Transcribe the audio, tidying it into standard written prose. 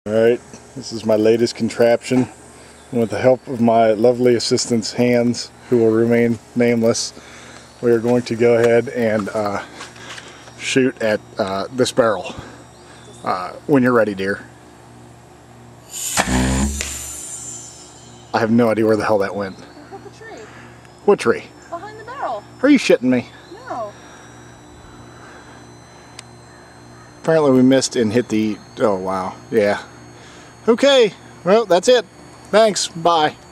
Alright, this is my latest contraption. With the help of my lovely assistant's hands, who will remain nameless, we are going to go ahead and shoot at this barrel. When you're ready, dear. I have no idea where the hell that went. Look at the tree. What tree? Behind the barrel. Are you shitting me? No. Apparently we missed and hit the... oh wow, yeah. Okay, well that's it. Thanks, bye.